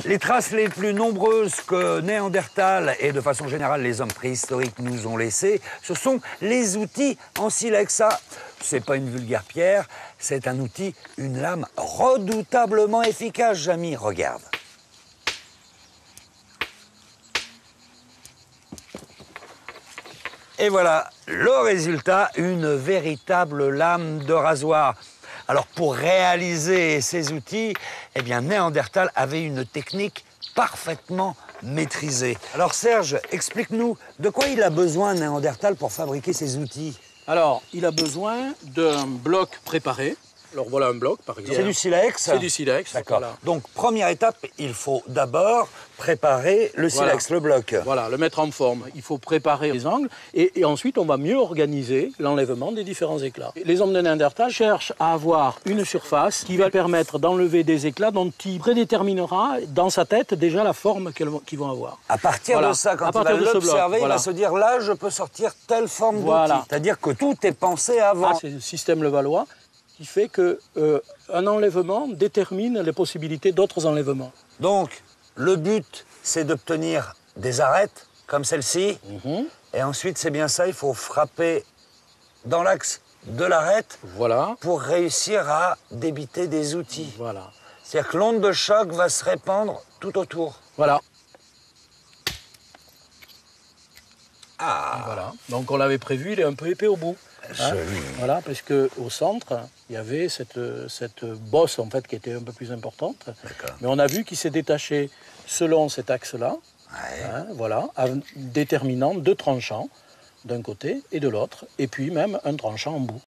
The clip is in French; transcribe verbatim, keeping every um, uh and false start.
Les traces les plus nombreuses que Néandertal et de façon générale les hommes préhistoriques nous ont laissées, ce sont les outils en silex. Ça, c'est pas une vulgaire pierre, c'est un outil, une lame redoutablement efficace, Jamy. Regarde. Et voilà le résultat, une véritable lame de rasoir. Alors pour réaliser ces outils, eh bien Néandertal avait une technique parfaitement maîtrisée. Alors Serge, explique-nous de quoi il a besoin Néandertal pour fabriquer ces outils. Alors, il a besoin d'un bloc préparé. Alors voilà un bloc, par exemple. C'est du silex? C'est du silex. D'accord. Voilà. Donc, première étape, il faut d'abord préparer le silex, Voilà. le bloc. Voilà, le mettre en forme. Il faut préparer les angles et, et ensuite on va mieux organiser l'enlèvement des différents éclats. Les hommes de Néandertal cherchent à avoir une surface qui va permettre d'enlever des éclats dont il prédéterminera dans sa tête déjà la forme qu'ils vont avoir. À partir Voilà. de ça, quand À il va partir de ce bloc, l'observer, il voilà. va se dire là, je peux sortir telle forme Voilà. d'outil. C'est-à-dire que tout est pensé avant. Ah, c'est le système Levallois qui fait que euh, un enlèvement détermine les possibilités d'autres enlèvements. Donc, le but, c'est d'obtenir des arêtes, comme celle-ci. Mm-hmm. Et ensuite, c'est bien ça, il faut frapper dans l'axe de l'arête Voilà. pour réussir à débiter des outils. Voilà. C'est-à-dire que l'onde de choc va se répandre tout autour. Voilà. Ah, Voilà. Donc on l'avait prévu, il est un peu épais au bout. Hein, joli. voilà, parce qu'au centre, il y avait cette, cette bosse en fait, qui était un peu plus importante. D'accord. Mais on a vu qu'il s'est détaché selon cet axe-là, Ouais. hein, voilà, en déterminant deux tranchants d'un côté et de l'autre, et puis même un tranchant en bout.